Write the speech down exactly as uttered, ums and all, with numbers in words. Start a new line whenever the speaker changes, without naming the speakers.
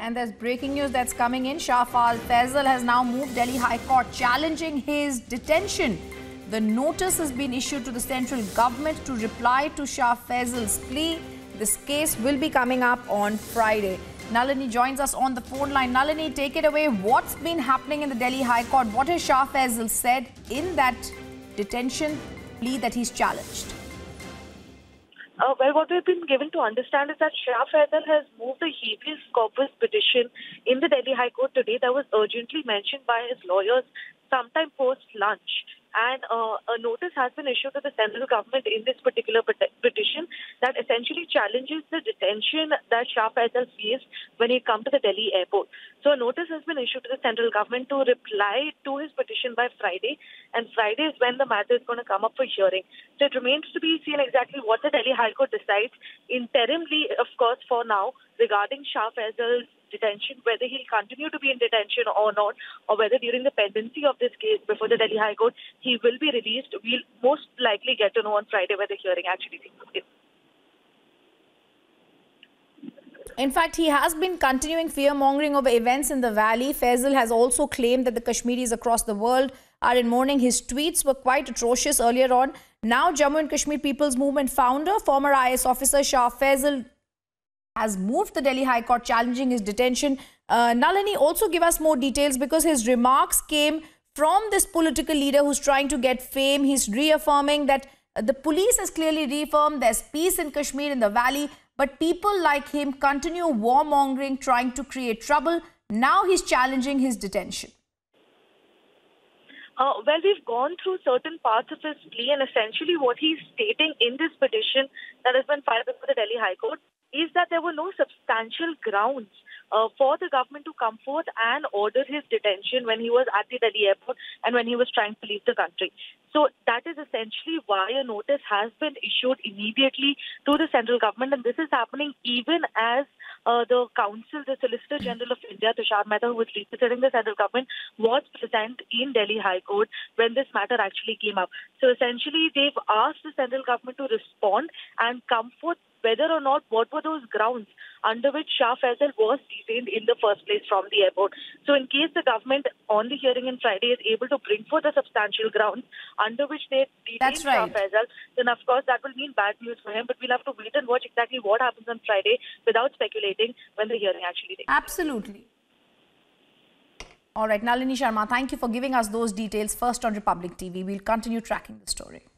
And there's breaking news that's coming in. Shah Faesal has now moved Delhi High Court challenging his detention. The notice has been issued to the central government to reply to Shah Faesal's plea. This case will be coming up on Friday. Nalini joins us on the phone line. Nalini, take it away. What's been happening in the Delhi High Court? What has Shah Faesal said in that detention plea that he's challenged?
Uh, well, what we've been given to understand is that Shah Faesal has moved a habeas corpus petition in the Delhi High Court today that was urgently mentioned by his lawyers sometime post-lunch. And uh, a notice has been issued to the central government in this particular pet petition that essentially challenges the detention that Shah Faesal faced when he come to the Delhi airport. So a notice has been issued to the central government to reply to his petition by Friday, and Friday is when the matter is going to come up for hearing. So it remains to be seen exactly what the Delhi High Court decides interimly, of course, for now, regarding Shah Faisal's detention, whether he'll continue to be in detention or not, or whether during the pendency of this case before the Delhi High Court, he will be released. We'll most likely get to know on Friday where the hearing actually takes place.
In fact, he has been continuing fear-mongering over events in the valley. Faesal has also claimed that the Kashmiris across the world are in mourning. His tweets were quite atrocious earlier on. Now, Jammu and Kashmir People's Movement founder, former I A S officer Shah Faesal, has moved the Delhi High Court challenging his detention. Uh, Nalini, also give us more details, because his remarks came from this political leader who's trying to get fame. He's reaffirming that uh, the police has clearly reaffirmed there's peace in Kashmir, in the valley, but people like him continue warmongering, trying to create trouble. Now he's challenging his detention.
Uh, well, we've gone through certain parts of his plea, and essentially what he's stating in this petition that has been filed before the Delhi High Court is that there were no substantial grounds uh, for the government to come forth and order his detention when he was at the Delhi airport and when he was trying to leave the country. So that is essentially why a notice has been issued immediately to the central government, and this is happening even as uh, the counsel, the Solicitor General of India, Tushar Mehta, who was representing the central government, was present in Delhi High Court when this matter actually came up. So essentially, they've asked the central government to respond and come forth whether or not what were those grounds under which Shah Faesal was detained in the first place from the airport. So in case the government on the hearing on Friday is able to bring forth the substantial grounds under which they detained Shah Faesal, then of course that will mean bad news for him. But we'll have to wait and watch exactly what happens on Friday without speculating when the hearing actually takes place.
Absolutely. All right, Nalini Sharma, thank you for giving us those details first on Republic T V. We'll continue tracking the story.